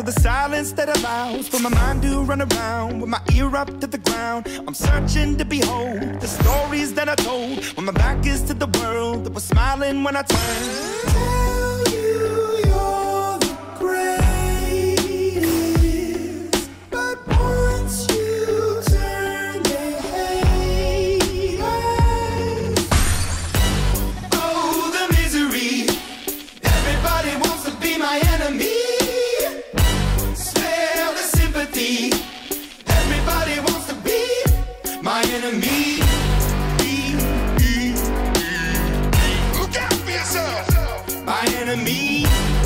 of the silence that allows for my mind to run around with my ear up to the ground. I'm searching to behold the stories that I told when my back is to the world that was smiling when I turned. Tell you you're the greatest, but once you turn, they hate us. Oh, the misery. Everybody wants to be my enemy. Smell the sympathy. Everybody wants to be my enemy. Look out for yourself. My enemy.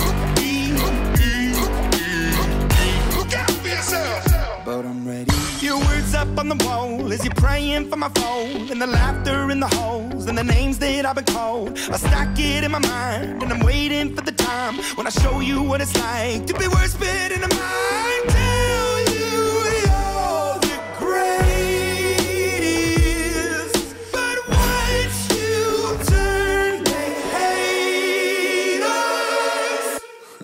Look out for yourself. But I'm ready. Your words up on the wall as you're praying for my phone, and the laughter in the holes and the names that I've been called. I stack it in my mind and I'm waiting for the time when I show you what it's like to be worse fit in a mind. Tell you you're the greatest, but once you turn, they hate us.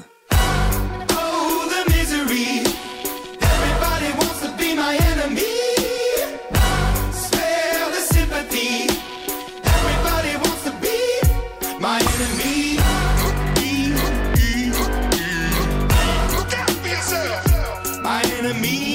Oh, the misery. Everybody wants to be my enemy. Spare the sympathy. Everybody wants to be my enemy. Look out for yourself. My enemy.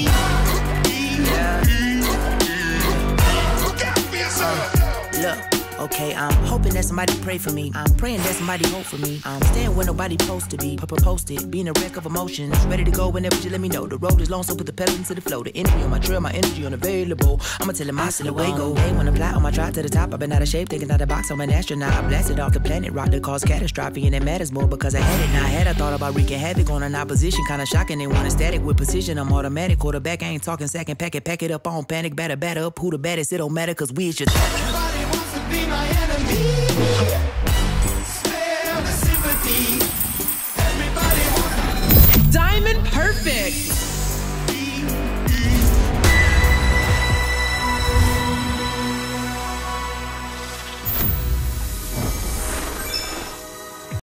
Look out for yourself. Look, okay, I'm hoping that somebody pray for me. I'm praying that somebody hope for me. I'm staying where nobody supposed to be. Posted, being a wreck of emotions. Ready to go whenever you let me know. The road is long, so put the pedal into the flow. The energy on my trail, my energy unavailable. I'ma tell him I still away go. Hey, when I fly on my drive to the top, I've been out of shape, thinking out the box. I'm an astronaut. I blasted off the planet, rock that caused catastrophe, and it matters more because I had it. Now I had, I thought about wreaking havoc on an opposition, kinda shocking. They want a static with precision. I'm automatic, quarterback. I ain't talking second pack it up on panic, batter up. Who the baddest? It don't matter, cause we is just. Everybody wants to be my enemy. Spare the sympathy. Everybody wants. Diamond Perfect.